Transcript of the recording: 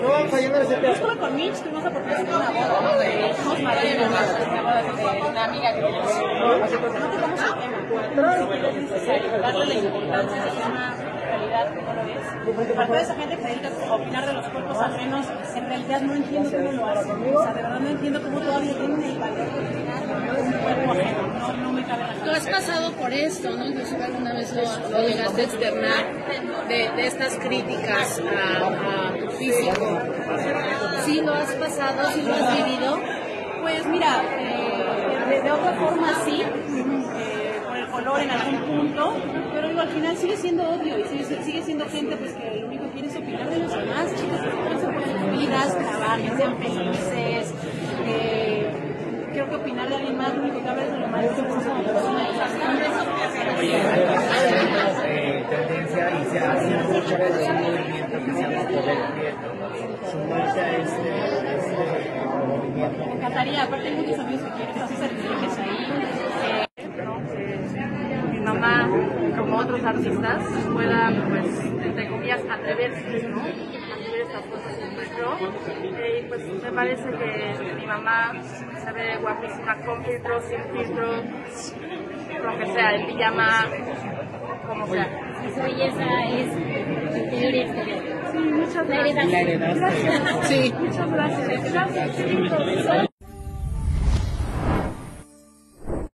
Yo estuve con Mitch, tuvimos la oportunidad de una boda de hijos, María, de una amiga que tenemos. No tocamos el tema. Es necesario darle la importancia del tema de calidad que no lo es. Para toda esa gente que se dedica a opinar de los cuerpos ajenos, en realidad no entiendo cómo lo hacen. O sea, de verdad no entiendo cómo todavía tienen el valor de opinar de un cuerpo ajeno. No me cabe la cabeza. Tú has pasado por esto, ¿no? Incluso alguna vez lo llegaste a externar de estas críticas a tu físico. ¿Sí lo has pasado? ¿Sí lo has vivido? Pues mira, de otra forma sí, por el color en algún punto, pero digo, al final sigue siendo odio y sigue siendo gente pues que lo único que quiere es opinar de los demás, chicos, que pónganse por sus vidas, trabajen, sean felices. Creo que opinar de alguien más, lo único que habla es de lo malo que somos como personas. Tendencia y se hace mucho por ese movimiento que se llama Poder Prieto. Sumarse a este movimiento. Me encantaría, aparte hay muchos amigos que quieren hacer certificados ahí. Que mi mamá, como otros artistas, puedan, pues, entre comillas, atreverse, ¿no? A subir estas cosas en nuestro. Y pues me parece que mi mamá se ve guapísima con filtro, sin filtro, lo que sea, en pijama, como sea. Su belleza es interior y exterior. Sí, muchas gracias. La heredaste. Sí, muchas gracias. Gracias.